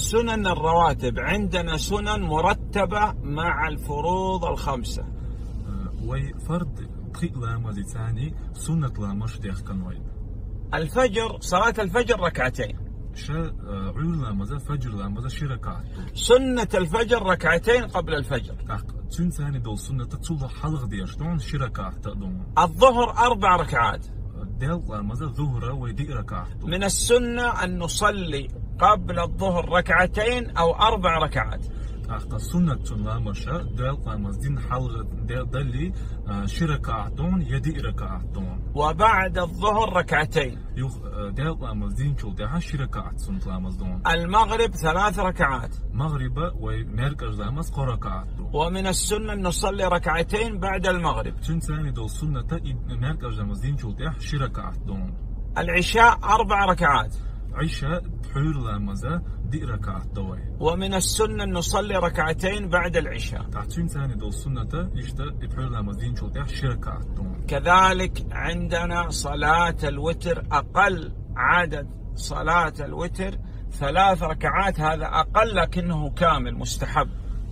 السنن الرواتب عندنا سنن مرتبة مع الفروض الخمسة. وفرض لامز ثاني سنة لامش ديخ كنوي. الفجر، صلاة الفجر ركعتين. عير لامز فجر لامز شركات. سنة الفجر ركعتين قبل الفجر. تون ثاني دول سنة تصل حلق ديش دون شركات تقدم. الظهر 4 ركعات. ديل لامز ظهر ويدي ركعات. من السنة أن نصلي قبل الظهر ركعتين أو 4 ركعات. سنة لامشة ديل لامز دين حلق دلي شركاتون يدي ركعاتون. وبعد الظهر ركعتين. ديل لامز دين شو ده شركات سنة لامز دون. المغرب 3 ركعات. مغرب ومركز لامز قركعات. ومن السنة أن نصلي ركعتين بعد المغرب. تون ثاني دول سنة مركز لامز دين شو ده شركات دون. العشاء 4 ركعات. عشاء بحور لامزة دي ركعات دوي. ومن السنة أن نصلي ركعتين بعد العشاء. تحتين ثاني دول سنة يشتا بحور لامزين شو ده شركات دون. كذلك عندنا صلاة الوتر، أقل عدد صلاة الوتر 3 ركعات، هذا أقل لكنه كامل مستحب.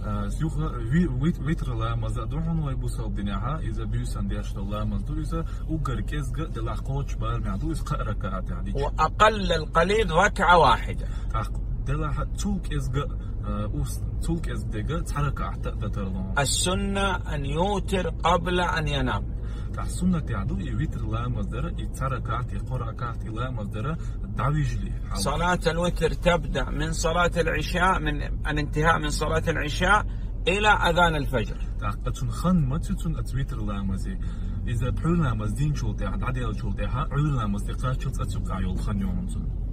ويتر لامز دون ويبوسال دنياها إذا بيوسان ديش لامز دو إذا وقر كيزق دلاقوش بار معدو إذا ركعات يعني. وأقل القليل ركعة واحدة. دلا تولك إزق تولك إزق تحركات تترلون. السنة أن يوتر قبل أن ينام. السنة تعدو يوتر لامز درة يتحركات يقرأكات لامز درة دعويجلي. صلاة الوتر تبدأ من صلاة العشاء، من الانتهاء من صلاة العشاء إلى أذان الفجر. تون خن ما تون أتويتر لامزي إذا بحول لامز دين شو تعد عدي شو تعها عول لامز دقات شو تسوق عيول خن يوم.